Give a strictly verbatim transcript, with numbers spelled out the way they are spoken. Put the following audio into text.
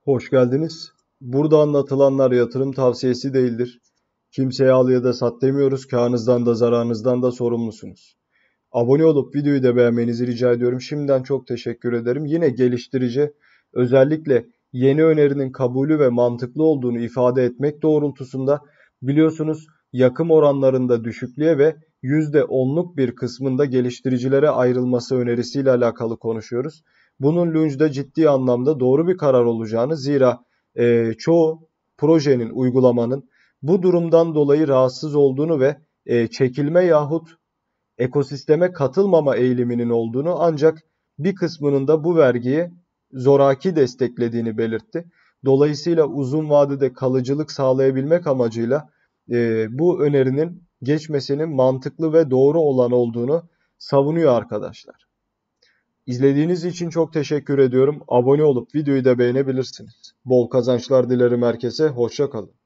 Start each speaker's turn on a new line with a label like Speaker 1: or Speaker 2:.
Speaker 1: Hoş geldiniz. Burada anlatılanlar yatırım tavsiyesi değildir. Kimseye al ya da sat demiyoruz. Kârınızdan da zararınızdan da sorumlusunuz. Abone olup videoyu da beğenmenizi rica ediyorum. Şimdiden çok teşekkür ederim. Yine geliştirici, özellikle yeni önerinin kabulü ve mantıklı olduğunu ifade etmek doğrultusunda biliyorsunuz yakım oranlarında düşüklüğe ve yüzde onluk bir kısmında geliştiricilere ayrılması önerisiyle alakalı konuşuyoruz. Bunun Lunge'da ciddi anlamda doğru bir karar olacağını, zira e, çoğu projenin, uygulamanın bu durumdan dolayı rahatsız olduğunu ve e, çekilme yahut ekosisteme katılmama eğiliminin olduğunu, ancak bir kısmının da bu vergiyi zoraki desteklediğini belirtti. Dolayısıyla uzun vadede kalıcılık sağlayabilmek amacıyla e, bu önerinin geçmesinin mantıklı ve doğru olan olduğunu savunuyor arkadaşlar. İzlediğiniz için çok teşekkür ediyorum. Abone olup videoyu da beğenebilirsiniz. Bol kazançlar dilerim herkese. Hoşça kalın.